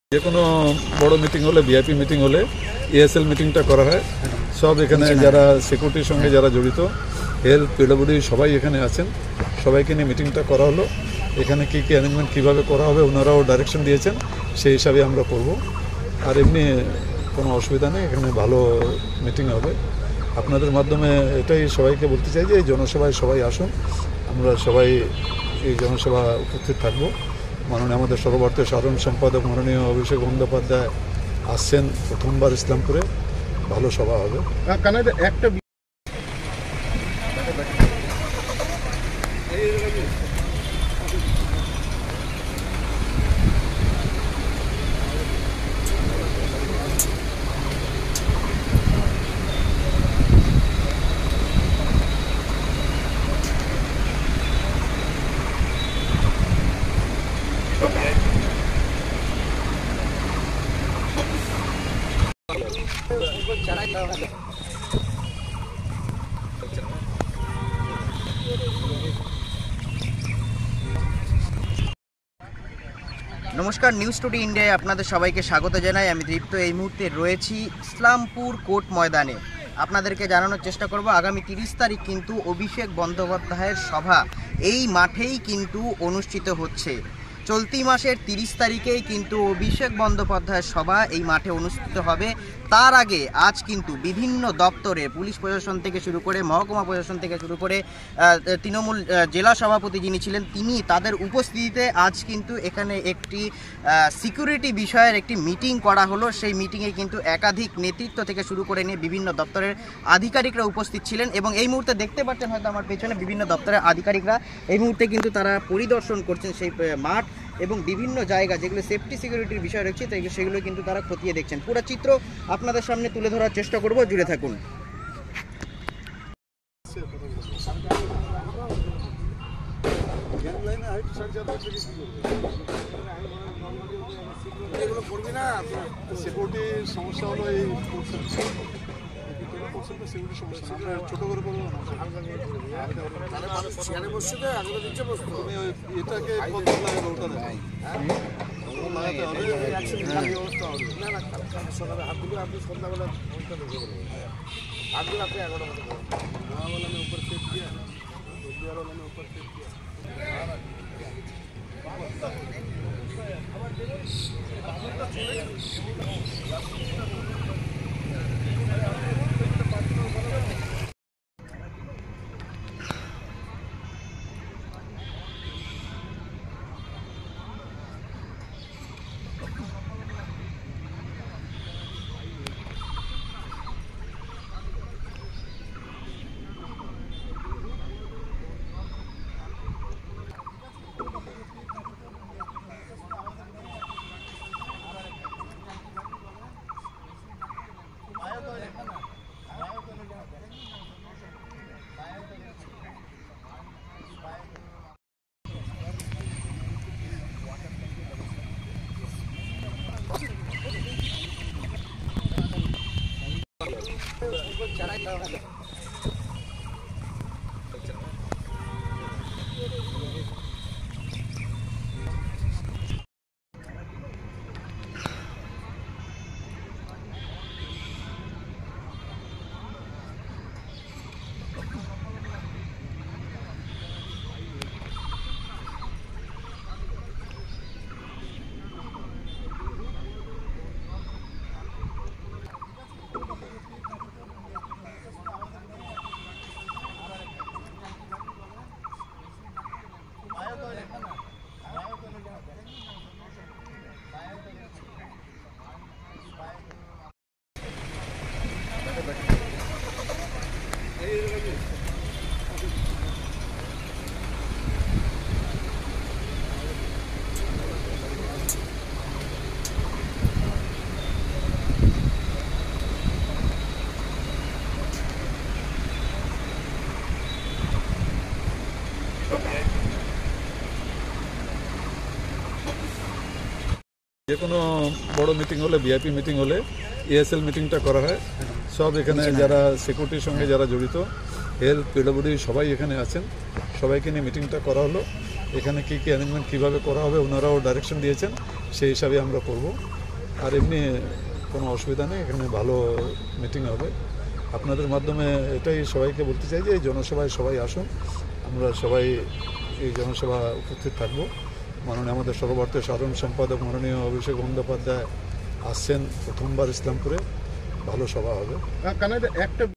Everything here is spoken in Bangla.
যে কোনো বড় মিটিং হলে ভিআইপি মিটিং হলে এএসএল মিটিংটা করা হয়। সব এখানে যারা সিকিউরিটির সঙ্গে যারা জড়িত, হেলথ, পিডব্লিউডি সবাই এখানে আছেন, সবাইকে নিয়ে মিটিংটা করা হলো। এখানে কী কী অ্যারেঞ্জমেন্ট কীভাবে করা হবে ওনারাও ডাইরেকশন দিয়েছেন, সেই হিসাবে আমরা করব। আর এমনি কোনো অসুবিধা নেই, এখানে ভালো মিটিং হবে। আপনাদের মাধ্যমে এটাই সবাইকে বলতে চাই যে এই জনসভায় সবাই আসুন, আমরা সবাই এই জনসভা উপস্থিত থাকবো। মাননীয় আমাদের সর্বভারতীয় সাধারণ সম্পাদক মাননীয় অভিষেক বন্দ্যোপাধ্যায় আসছেন প্রথমবার ইসলামপুরে, ভালো সভা হবে। একটা নমস্কার, নিউজ টুডে ইন্ডিয়ায় আপনাদের সবাইকে স্বাগত জানাই। আমি দীপ্ত এই মুহূর্তে রয়েছি ইসলামপুর কোর্ট ময়দানে। আপনাদেরকে জানানোর চেষ্টা করব আগামী 30 তারিখ কিন্তু অভিষেক বন্দ্যোপাধ্যায়ের সভা এই মাঠেই কিন্তু অনুষ্ঠিত হচ্ছে। চলতি মাসের 30 তারিখেই কিন্তু অভিষেক বন্দ্যোপাধ্যায়ের সভা এই মাঠে অনুষ্ঠিত হবে। তার আগে আজ কিন্তু বিভিন্ন দপ্তরে পুলিশ প্রশাসন থেকে শুরু করে মহকুমা প্রশাসন থেকে শুরু করে তৃণমূল জেলা সভাপতি যিনি ছিলেন তিনি তাদের উপস্থিতিতে আজ কিন্তু এখানে একটি সিকিউরিটি বিষয়ের একটি মিটিং করা হলো। সেই মিটিংয়ে কিন্তু একাধিক নেতৃত্ব থেকে শুরু করে নিয়ে বিভিন্ন দপ্তরের আধিকারিকরা উপস্থিত ছিলেন এবং এই মুহূর্তে দেখতে পাচ্ছেন হয়তো আমার পেছনে বিভিন্ন দপ্তরের আধিকারিকরা এই মুহূর্তে কিন্তু তারা পরিদর্শন করছেন সেই মাঠ এবং বিভিন্ন জায়গা যেগুলো সেফটি সিকিউরিটির বিষয় রয়েছে সেগুলো কিন্তু তারা খতিয়ে দেখছেন। পুরো চিত্র আপনাদের সামনে তুলে ধরার চেষ্টা করব, জুড়ে থাকুন। সিকিউরিটির সমস্যা হলো এই ছোট করে বলবো না, এটাকে আপনি সন্ধ্যাবেলা আপনি 11 बजे ऊपर सेट किया ऊपर सेट किया। যে কোনো বড় মিটিং হলে ভিআইপি মিটিং হলে এএসএল মিটিংটা করা হয়। সব এখানে যারা সিকিউরিটির সঙ্গে যারা জড়িত, হেলথ, পিডব্লিউডি সবাই এখানে আছেন, সবাইকে নিয়ে মিটিংটা করা হলো। এখানে কী কী অ্যারেঞ্জমেন্ট কীভাবে করা হবে ওনারাও ডাইরেকশন দিয়েছেন, সেই হিসাবে আমরা করব। আর এমনি কোনো অসুবিধা নেই, এখানে ভালো মিটিং হবে। আপনাদের মাধ্যমে এটাই সবাইকে বলতে চাই যে এই জনসভায় সবাই আসুন, আমরা সবাই এই জনসভা উপস্থিত থাকবো। মাননীয় আমাদের সর্বভারতীয় সাধারণ সম্পাদক মাননীয় অভিষেক বন্দ্যোপাধ্যায় আসছেন প্রথমবার ইসলামপুরে, ভালো সভা হবে। কানাডা একটা